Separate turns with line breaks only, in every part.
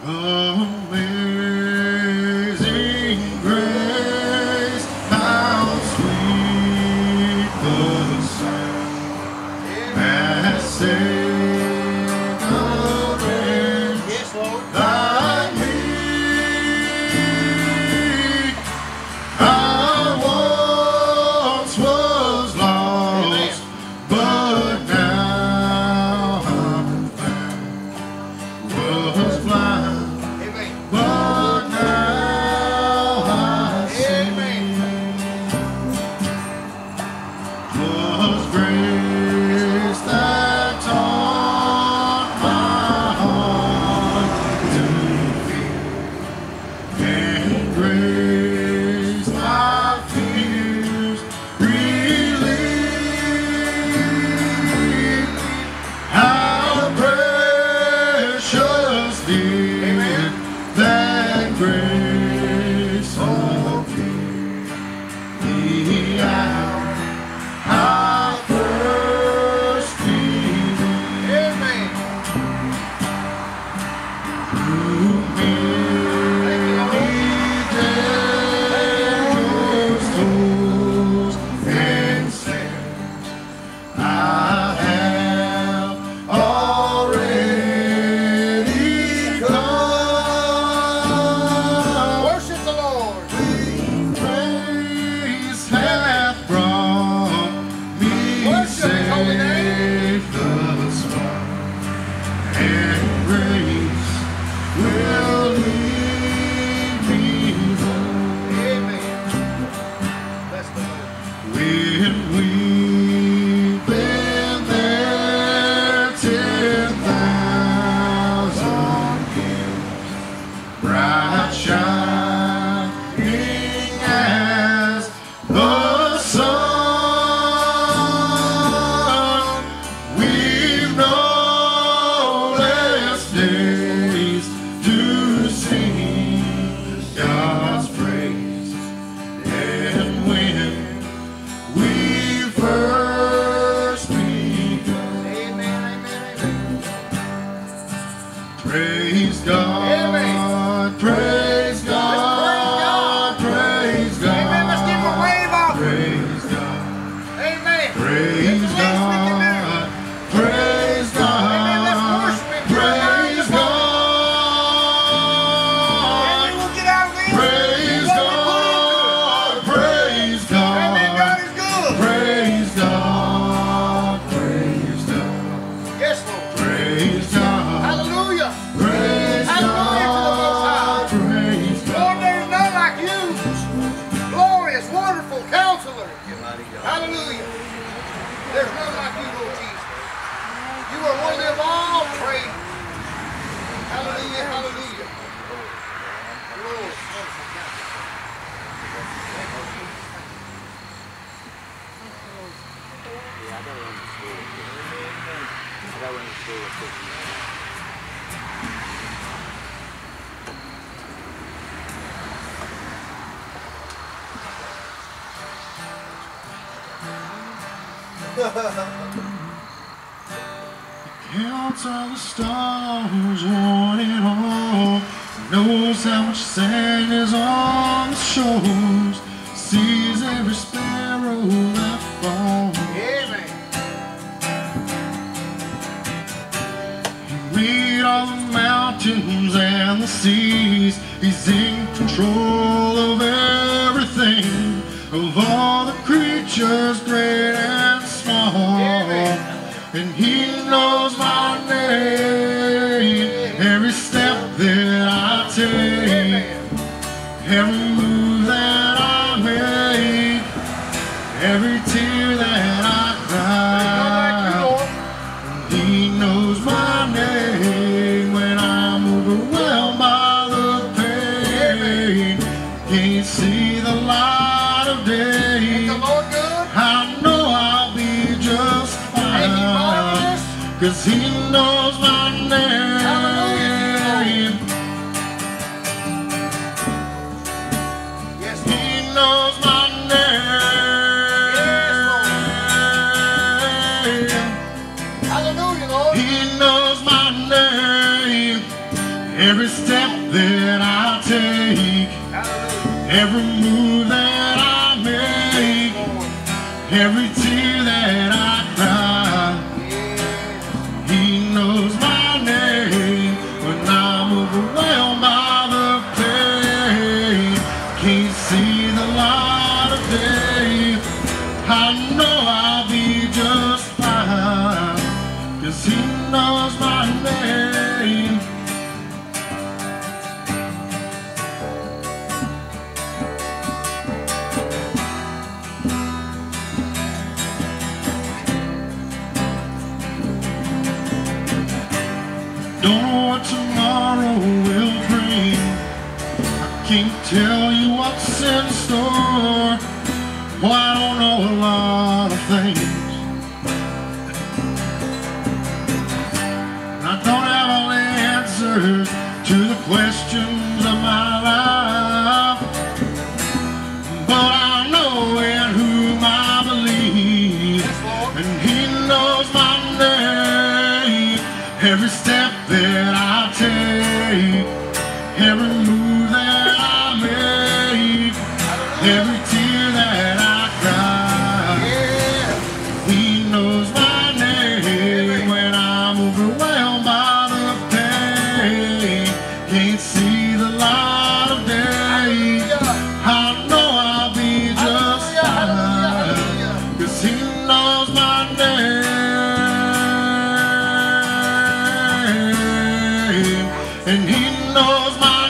Amazing grace, how sweet the sound that saved a wretch like me. I once was lost, but now I'm found. Was blind, but now I see. Was grace that taught my heart to fear, and grace my fears relieved. How precious did that grace appear the hour I first believed. Through many dangerous toils and snares, I have already come.
Worship the Lord.
Grace hath brought me
Worship His holy name.
safe thus far, and grace will lead me home.
Amen. Bless the Lord.
When we've been there 10,000 years, bright shining as the sun, we've no less days to sing God's praise. And when we first begun,
Amen.
praise God,
Amen.
praise God, praise God,
Amen. Let's give him a wave off.
praise God,
Amen.
praise
It's the least we can do.
God, praise
Amen. Let's
God,
worship him. Put our minds
praise
upon him.
God,
And we'll get out of this.
praise
What we put into
God, praise
it. Amen. God
God,
is good.
praise God, praise God,
Yes, Lord.
praise God,
Hallelujah.
praise
Hallelujah to the Most High.
God, praise
Lord,
God.
there's none like you. Glorious, wonderful Counselor. Hallelujah. There's none like you, Lord Jesus. You are worthy of all praise. Hallelujah, hallelujah. Lord.
Counts all the stars, one and all. Knows how much sand is on the shores. Sees every sparrow that falls.
Amen.
He made all the mountains and the seas. He's in control of everything, of all the creatures great and small.
Amen.
And he knows my name, every step that I take, every move that I make, every tear that I cry. He knows my name when I'm overwhelmed by the pain. Can't see the light of day.
The Lord good.
I know I'll be just
Ain't he
fine,
marvelous?
'cause he knows my name.
Hallelujah. Yes,
He knows my name.
hallelujah, Lord.
He knows my name. every step that I take, every move that I make, every tear that I cry. He knows my name when I'm overwhelmed by the pain. Can't see the light of day. I know I'll be just fine, 'cause he knows my name. Don't know what tomorrow will bring. I can't tell you what's in store. Well, I don't know a lot of things. I don't have all the answers to the questions of my life, but I know in whom I believe, and he knows my name. Every step that I take, every move that I make, every tear that I cry, he knows my name when I'm overwhelmed by the pain. Can't see the light of day. I know I'll be just fine, 'cause he knows my name. And he knows my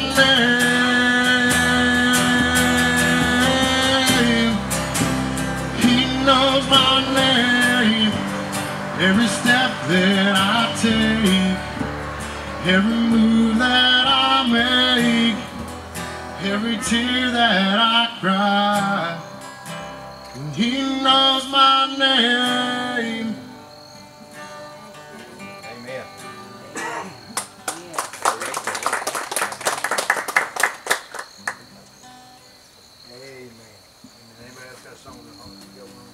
name. He knows my name. Every step that I take, every move that I make, every tear that I cry. And he knows my name.
Amen. Amen. Anybody else got a song in the heart?